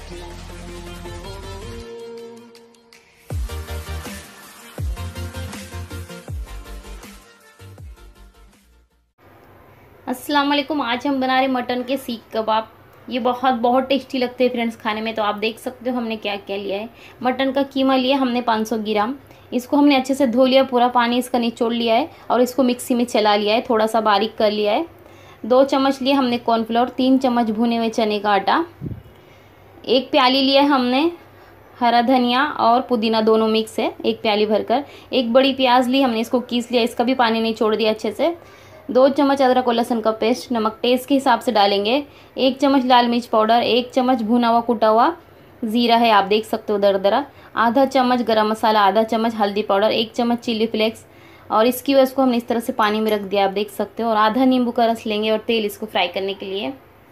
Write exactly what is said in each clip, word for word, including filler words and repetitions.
अस्सलाम वालेकुम। आज हम बना रहे मटन के सीख कबाब। ये बहुत बहुत टेस्टी लगते हैं फ्रेंड्स खाने में। तो आप देख सकते हो हमने क्या क्या लिया है। मटन का कीमा लिया हमने पाँच सौ ग्राम। इसको हमने अच्छे से धो लिया, पूरा पानी इसका निचोड़ लिया है और इसको मिक्सी में चला लिया है, थोड़ा सा बारीक कर लिया है। दो चम्मच लिए हमने कॉर्नफ्लोर, तीन चम्मच भुने हुए चने का आटा, एक प्याली लिया है हमने हरा धनिया और पुदीना दोनों मिक्स है, एक प्याली भरकर। एक बड़ी प्याज ली हमने, इसको कीस लिया, इसका भी पानी निचोड़ दिया अच्छे से। दो चम्मच अदरक और लहसुन का पेस्ट, नमक टेस्ट के हिसाब से डालेंगे। एक चम्मच लाल मिर्च पाउडर, एक चम्मच भुना हुआ कुटा हुआ जीरा है, आप देख सकते हो दरदरा। आधा चम्मच गरम मसाला, आधा चम्मच हल्दी पाउडर, एक चम्मच चिली फ्लेक्स और इसकी वजह को हमने इस तरह से पानी में रख दिया, आप देख सकते हो। और आधा नींबू का रस लेंगे और तेल इसको फ्राई करने के लिए।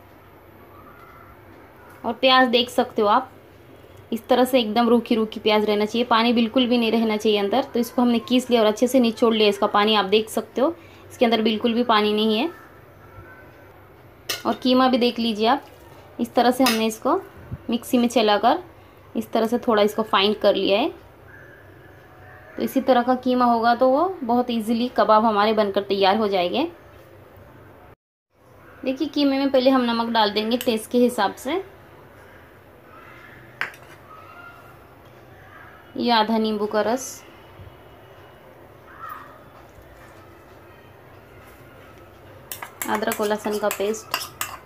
और प्याज देख सकते हो आप, इस तरह से एकदम रूखी रूखी प्याज रहना चाहिए, पानी बिल्कुल भी नहीं रहना चाहिए अंदर। तो इसको हमने कीस लिया और अच्छे से निचोड़ लिया इसका पानी, आप देख सकते हो इसके अंदर बिल्कुल भी पानी नहीं है। और कीमा भी देख लीजिए आप, इस तरह से हमने इसको मिक्सी में चलाकर इस तरह से थोड़ा इसको फाइन कर लिया है। तो इसी तरह का कीमा होगा तो वो बहुत इजीली कबाब हमारे बनकर तैयार हो जाएंगे। देखिए कीमे में पहले हम नमक डाल देंगे टेस्ट के हिसाब से। ये आधा नींबू का रस, अदरक और लहसुन का पेस्ट,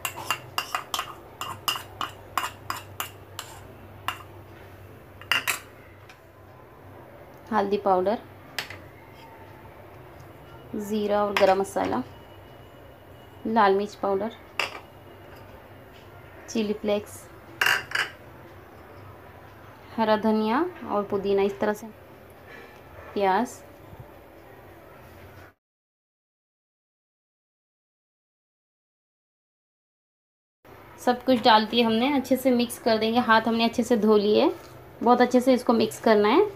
हल्दी पाउडर, ज़ीरा और गरम मसाला, लाल मिर्च पाउडर, चिली फ्लेक्स, हरा धनिया और पुदीना, इस तरह से प्याज, सब कुछ डालती है हमने, अच्छे से मिक्स कर देंगे। हाथ हमने अच्छे से धो लिए, बहुत अच्छे से इसको मिक्स करना है।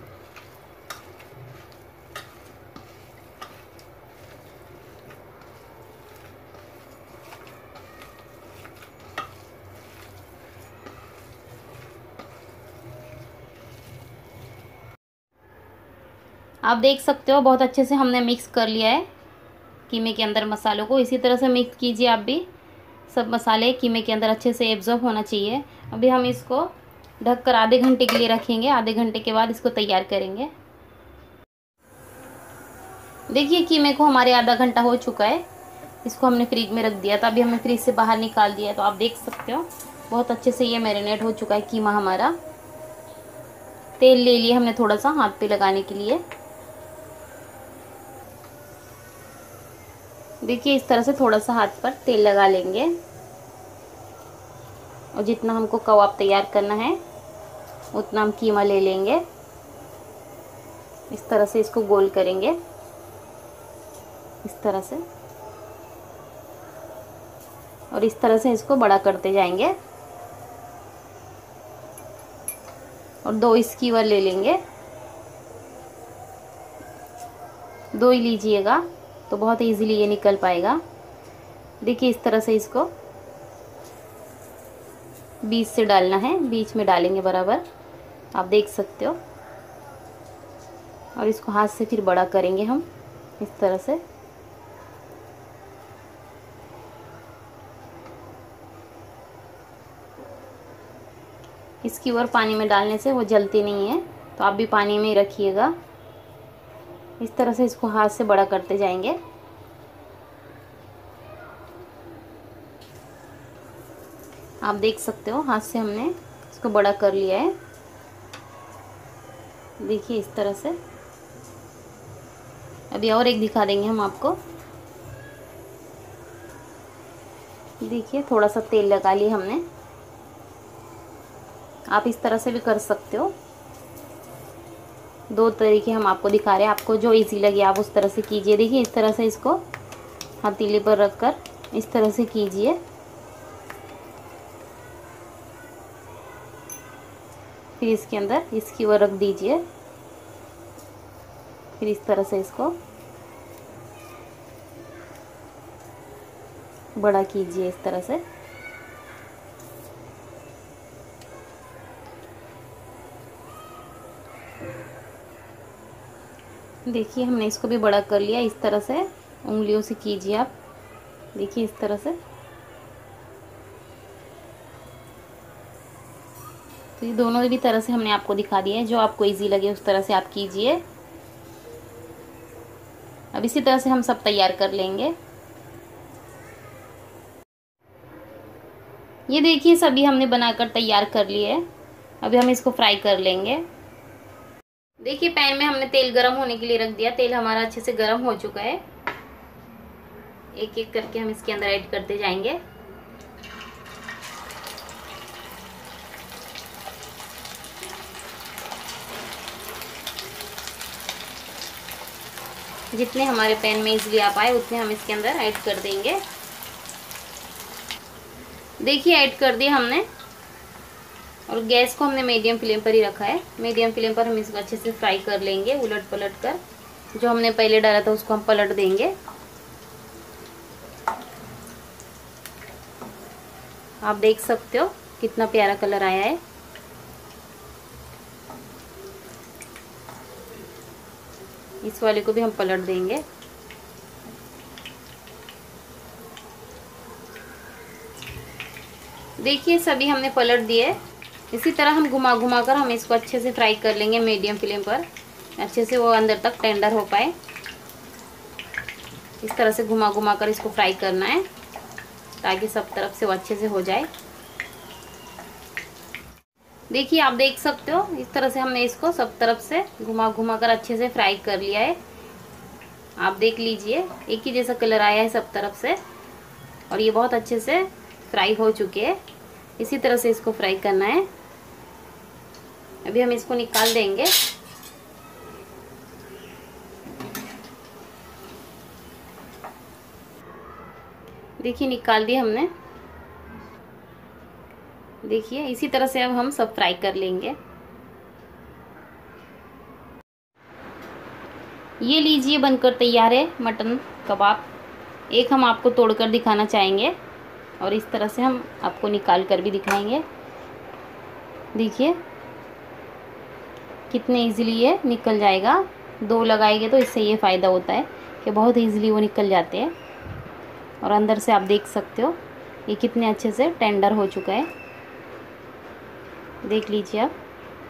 आप देख सकते हो बहुत अच्छे से हमने मिक्स कर लिया है कीमे के अंदर मसालों को। इसी तरह से मिक्स कीजिए आप भी, सब मसाले कीमे के अंदर अच्छे से एब्जॉर्ब होना चाहिए। अभी हम इसको ढककर आधे घंटे के लिए रखेंगे, आधे घंटे के बाद इसको तैयार करेंगे। देखिए कीमे को हमारे आधा घंटा हो चुका है, इसको हमने फ्रिज में रख दिया था, अभी हमने फ्रिज से बाहर निकाल दिया है। तो आप देख सकते हो बहुत अच्छे से ये मैरिनेट हो चुका है कीमा हमारा। तेल ले लिया हमने थोड़ा सा हाथ पे लगाने के लिए। देखिए इस तरह से थोड़ा सा हाथ पर तेल लगा लेंगे और जितना हमको कबाब तैयार करना है उतना हम कीमा ले लेंगे। इस तरह से इसको गोल करेंगे, इस तरह से, और इस तरह से इसको बड़ा करते जाएंगे। और दो स्कीवर ले लेंगे, दो ही लीजिएगा तो बहुत इजीली ये निकल पाएगा। देखिए इस तरह से इसको बीच से डालना है, बीच में डालेंगे बराबर, आप देख सकते हो। और इसको हाथ से फिर बड़ा करेंगे हम इस तरह से। इसकी ओर पानी में डालने से वो जलती नहीं है, तो आप भी पानी में ही रखिएगा। इस तरह से इसको हाथ से बड़ा करते जाएंगे। आप देख सकते हो हाथ से हमने इसको बड़ा कर लिया है। देखिए इस तरह से। अभी और एक दिखा देंगे हम आपको। देखिए थोड़ा सा तेल लगा लिया हमने, आप इस तरह से भी कर सकते हो। दो तरीके हम आपको दिखा रहे हैं, आपको जो इजी लगे आप उस तरह से कीजिए। देखिए इस तरह से इसको हथेली पर रखकर इस तरह से कीजिए। फिर इसके अंदर इसकी ओर रख दीजिए, फिर इस तरह से इसको बड़ा कीजिए इस तरह से। देखिए हमने इसको भी बड़ा कर लिया। इस तरह से उंगलियों से कीजिए आप, देखिए इस तरह से। तो ये दोनों भी तरह से हमने आपको दिखा दिया है, जो आपको इजी लगे उस तरह से आप कीजिए। अब इसी तरह से हम सब तैयार कर लेंगे। ये देखिए सभी हमने बनाकर तैयार कर लिए है। अभी हम इसको फ्राई कर लेंगे। देखिए पैन में हमने तेल गरम होने के लिए रख दिया। तेल हमारा अच्छे से गरम हो चुका है। एक एक करके हम इसके अंदर ऐड करते जाएंगे। जितने हमारे पैन में इजली आ पाए उतने हम इसके अंदर ऐड कर देंगे। देखिए ऐड कर दिया हमने, और गैस को हमने मीडियम फ्लेम पर ही रखा है। मीडियम फ्लेम पर हम इसको अच्छे से फ्राई कर लेंगे, उलट पलट कर। जो हमने पहले डाला था उसको हम पलट देंगे। आप देख सकते हो कितना प्यारा कलर आया है। इस वाले को भी हम पलट देंगे। देखिए सभी हमने पलट दिए। इसी तरह हम घुमा घुमा कर हम इसको अच्छे से फ्राई कर लेंगे मीडियम फ्लेम पर, अच्छे से वो अंदर तक टेंडर हो पाए। इस तरह से घुमा घुमा कर इसको फ्राई करना है, ताकि सब तरफ से वो अच्छे से हो जाए। देखिए आप देख सकते हो इस तरह से हमने इसको सब तरफ से घुमा घुमा कर अच्छे से फ्राई कर लिया है। आप देख लीजिए एक ही जैसा कलर आया है सब तरफ से, और ये बहुत अच्छे से फ्राई हो चुके हैं। इसी तरह से इसको फ्राई करना है। अभी हम इसको निकाल देंगे। देखिए निकाल दिया हमने। देखिए इसी तरह से अब हम सब फ्राई कर लेंगे। ये लीजिए बनकर तैयार है मटन कबाब। एक हम आपको तोड़कर दिखाना चाहेंगे, और इस तरह से हम आपको निकाल कर भी दिखाएंगे। देखिए कितने इजीली ये निकल जाएगा। दो लगाएंगे तो इससे ये फ़ायदा होता है कि बहुत इजीली वो निकल जाते हैं। और अंदर से आप देख सकते हो ये कितने अच्छे से टेंडर हो चुका है। देख लीजिए आप।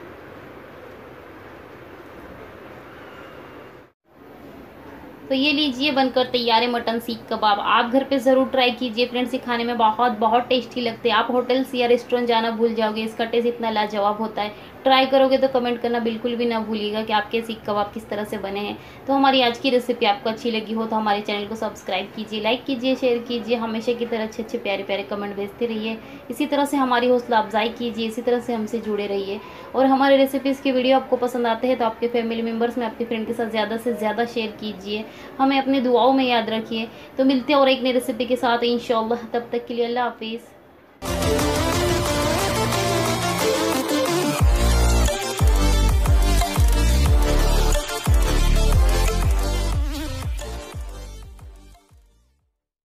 तो ये लीजिए बनकर तैयार है मटन सीख कबाब। आप घर पे ज़रूर ट्राई कीजिए फ्रेंड्स। ये खाने में बहुत बहुत टेस्टी लगते हैं। आप होटल्स या रेस्टोरेंट जाना भूल जाओगे, इसका टेस्ट इतना लाजवाब होता है। ट्राई करोगे तो कमेंट करना बिल्कुल भी ना भूलिएगा कि आपके सीख कबाब किस तरह से बने हैं। तो हमारी आज की रेसिपी आपको अच्छी लगी हो तो हमारे चैनल को सब्सक्राइब कीजिए, लाइक कीजिए, शेयर कीजिए। हमेशा की तरह अच्छे अच्छे प्यारे प्यारे कमेंट भेजते रहिए। इसी तरह से हमारी हौसला अफजाई कीजिए, इसी तरह से हमसे जुड़े रहिए। और हमारे रेसिपीज़ की वीडियो आपको पसंद आते हैं तो आपके फैमिली मेम्बर्स में आपके फ्रेंड के साथ ज़्यादा से ज़्यादा शेयर कीजिए। हमें अपनी दुआओं में याद रखिए। तो मिलते हैं और एक नई रेसिपी के साथ इंशाअल्लाह। तब तक के लिए अल्लाह हाफिज़।